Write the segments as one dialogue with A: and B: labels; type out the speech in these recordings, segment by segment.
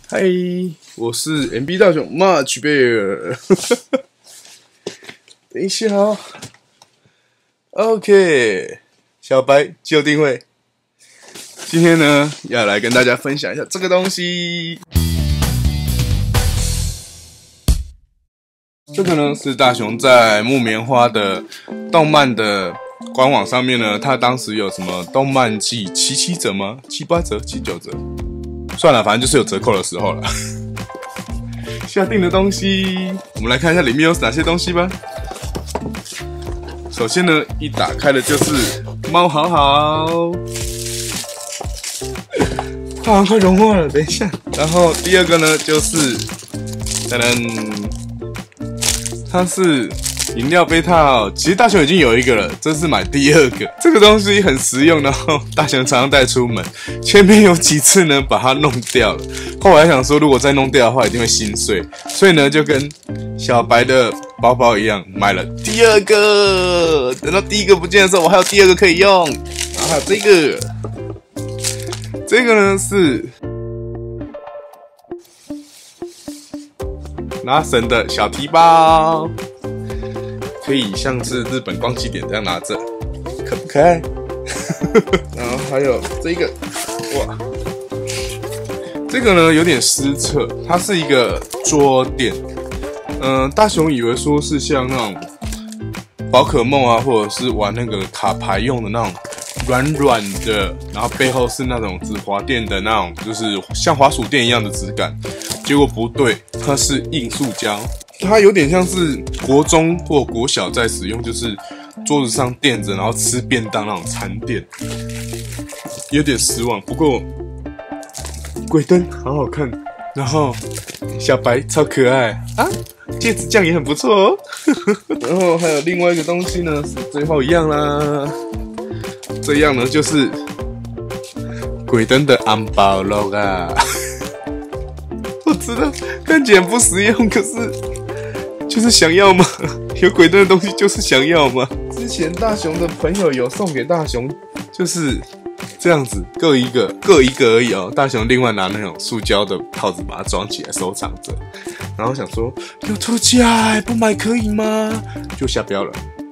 A: 嗨，我是 MB 大雄 Much Bear。等一下哦 ，OK， 小白就定位。今天呢，要来跟大家分享一下这个东西。这个呢是大雄在木棉花的动漫的官网上面呢，他当时有什么动漫季77折吗？7、8折、7、9折，算了，反正就是有折扣的时候了。下定的东西，我们来看一下里面有哪些东西吧。首先呢，一打开的就是猫好好，它好像快融化了，等一下。然后第二个呢，就是噔噔，它是饮料杯套，其实大雄已经有一个了，这是买第二个。这个东西很实用，然后大雄常常带出门。前面有几次呢，把它弄掉了。后来想说，如果再弄掉的话，一定会心碎，所以呢，就跟小白的包包一样，买了第二个。等到第一个不见的时候，我还有第二个可以用。然后还有这个，这个呢是拉绳的小提包。可以像是日本光祭点这样拿着，可不可爱？然后还有这个，哇，这个呢有点失策，它是一个桌垫。大雄以为说是像那种宝可梦啊，或者是玩那个卡牌用的那种软软的，然后背后是那种指滑垫的那种，就是像滑鼠垫一样的质感。结果不对，它是硬塑胶。它有点像是国中或国小在使用，就是桌子上垫着，然后吃便当那种餐垫，有点失望。不过鬼灯好好看，然后小白超可爱啊，芥子酱也很不错哦。然后还有另外一个东西呢，是最后一样啦。这样呢就是鬼灯的红包肉啊。我知道看起来不实用，可是就是想要嘛，有鬼灯的东西就是想要嘛。之前大雄的朋友有送给大雄，就是这样子，各一个而已哦。大雄另外拿那种塑胶的套子把它装起来收藏着，然后想说有特价，不买可以吗？就下标了。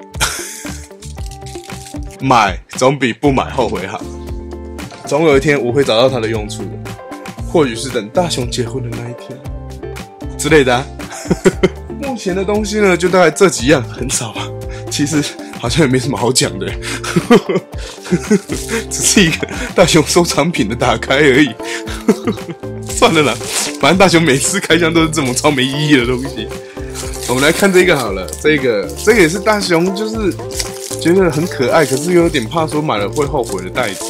A: 买总比不买后悔好，总有一天我会找到它的用处的。或许是等大雄结婚的那一天之类的啊。目前的东西呢，就大概这几样，很少吧。其实好像也没什么好讲的，只是一个大雄收藏品的打开而已。算了啦，反正大雄每次开箱都是这种超没意义的东西。我们来看这个好了，这个也是大雄就是觉得很可爱，可是又有点怕说买了会后悔的袋子。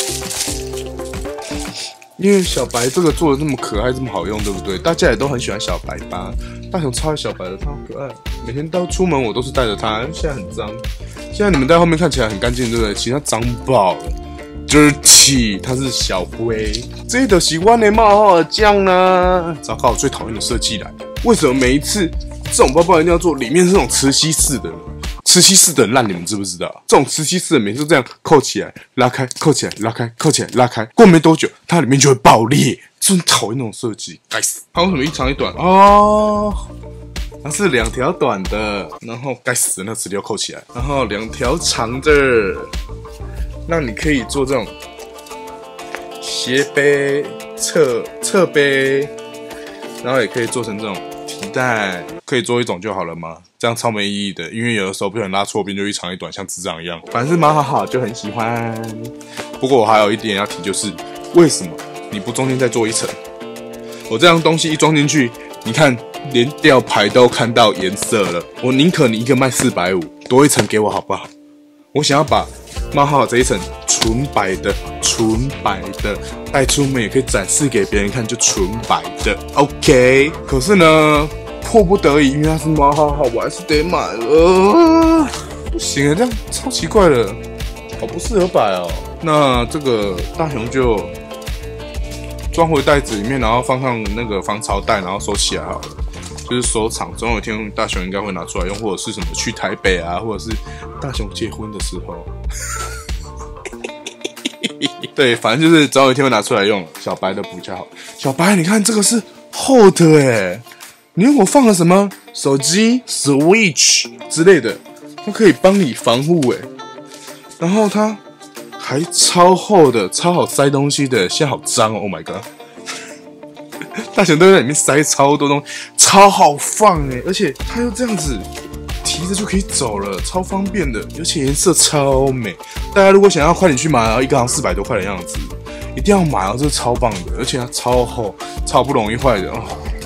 A: 因为小白这个做的这么可爱，这么好用，对不对？大家也都很喜欢小白吧？大雄超爱小白的，它好可爱。每天出门我都是带着它，现在很脏。现在你们在后面看起来很干净，对不对？其实它脏爆了 ，dirty， 它是小灰。这的习惯的冒号的酱呢？糟糕，我最讨厌的设计来。为什么每一次这种包包一定要做里面是那种磁吸式的呢？磁吸式的很烂，你们知不知道？这种磁吸式的每次都这样扣起来、拉开、扣起来、拉开、扣起来、拉开，过没多久，它里面就会爆裂。真讨厌那种设计，该死！它为什么一长一短？哦，它是2条短的，然后该死的那磁流扣起来，然后2条长的，让你可以做这种斜背、侧背，然后也可以做成这种提袋，可以做一种就好了吗？这样超没意义的，因为有的时候不小心拉错边就一长一短，像智障一样。反正是蛮好，就很喜欢。不过我还有一点要提，就是为什么你不中间再做一层？我这样东西一装进去，你看连吊牌都看到颜色了。我宁可你一个卖450，多一层给我好不好？我想要把冒号这一层纯白的带出门也可以展示给别人看，就纯白的 OK。可是呢，迫不得已，因为它是冒号，我还是得买了。不行啊，这样超奇怪的，好不适合摆哦。那这个大雄就装回袋子里面，然后放上那个防潮袋，然后收起来好了。就是收藏，总有一天大雄应该会拿出来用，或者是什么去台北啊，或者是大雄结婚的时候。 对，反正就是早有一天会拿出来用。小白的比较好。小白，你看这个是厚的诶，你看我放了什么手机、Switch 之类的，它可以帮你防护诶。然后它还超厚的，超好塞东西的。现在好脏哦 ，Oh my god！ 大雄都在里面塞超多东西，超好放诶，而且它又这样子。提着就可以走了，超方便的，而且颜色超美。大家如果想要快点去买，然后一个好像400多块的样子，一定要买哦，这是超棒的，而且它超厚，超不容易坏的哦。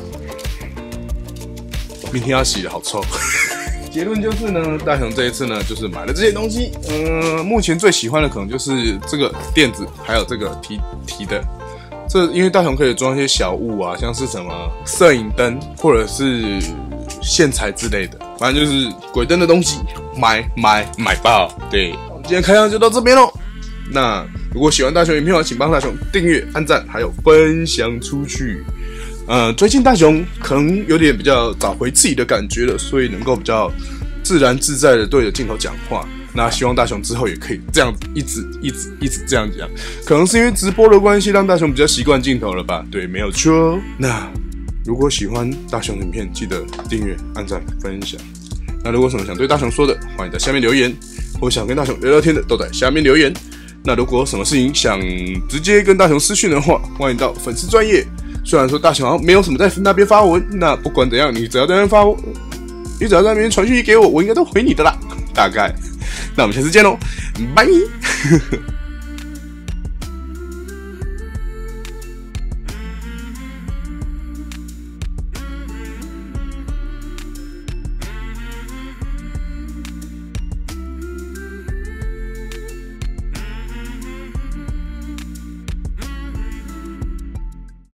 A: 明天要洗的，好臭。结论就是呢，大雄这一次呢，就是买了这些东西。目前最喜欢的可能就是这个垫子，还有这个提的。这因为大雄可以装一些小物啊，像是什么摄影灯或者是线材之类的，反正就是鬼灯的东西，买爆！对，我们今天开箱就到这边咯。那如果喜欢大雄影片的话，请帮大雄订阅、按赞，还有分享出去。最近大雄可能有点比较找回自己的感觉了，所以能够比较自然自在的对着镜头讲话。那希望大雄之后也可以这样一直这样讲，可能是因为直播的关系，让大雄比较习惯镜头了吧？对，没有错。那如果喜欢大雄影片，记得订阅、按赞、分享。那如果有什么想对大雄说的，欢迎在下面留言；或想跟大雄聊聊天的，都在下面留言。那如果有什么事情想直接跟大雄私讯的话，欢迎到粉丝专页。虽然说大雄好像没有什么在那边发文，那不管怎样，你只要在那边你只要在那边传讯息给我，我应该都回你的啦。大概，那我们下次见喽，拜。